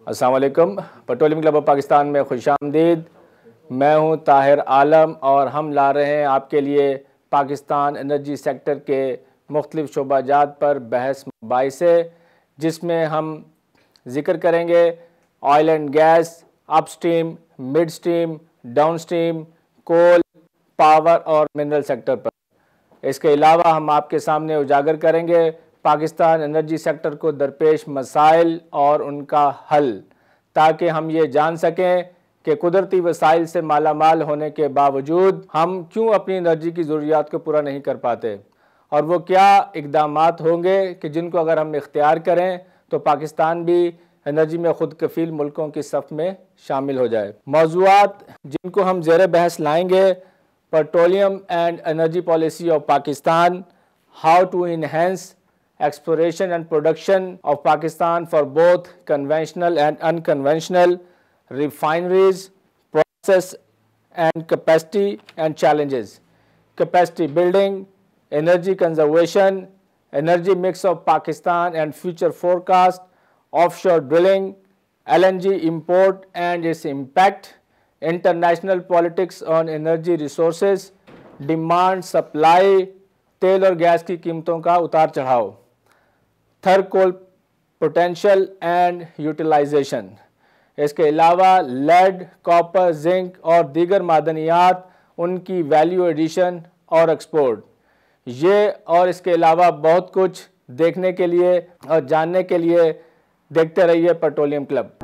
السلام علیکم. Petroleum club of Pakistan میں خوش آمدید. میں ہوں طاہر عالم اور ہم لا رہے ہیں آپ کے لیے پاکستان انرجی سیکٹر کے مختلف شعبہ جات پر بحث مباحثے، جس میں ہم ذکر کریں گے oil and gas, upstream, midstream, downstream, coal, power اور منرل سیکٹر پر. اس کے علاوہ ہم آپ کے سامنے اجاگر کریں گے پاکستان انرجی سیکٹر کو درپیش مسائل اور ان کا حل، تاکہ ہم یہ جان سکیں کہ قدرتی وسائل سے مالا مال ہونے کے باوجود ہم کیوں اپنی انرجی کی ضروریات کو پورا نہیں کر پاتے، اور وہ کیا اقدامات ہوں گے کہ جن کو اگر ہم اختیار کریں تو پاکستان بھی انرجی میں خود کفیل ملکوں کی صف میں شامل ہو جائے. موضوعات جن کو ہم زیر بحث لائیں گے: petroleum and energy policy of Pakistan, how to enhance exploration and production of Pakistan for both conventional and unconventional, refineries, process and capacity and challenges, capacity building, energy conservation, energy mix of Pakistan and future forecast, offshore drilling, LNG import and its impact, international politics on energy resources, demand, supply, تیل اور gas کی قیمتوں کا اتار چڑھاؤ، Thar coal potential and utilisation. اس کے علاوہ لیڈ، کاپر، زنک اور دیگر معدنیات، ان کی ویلیو ایڈیشن اور ایکسپورٹ. یہ اور اس کے علاوہ بہت کچھ دیکھنے کے لیے اور جاننے کے لیے دیکھتے رہیے پیٹرولیم کلب.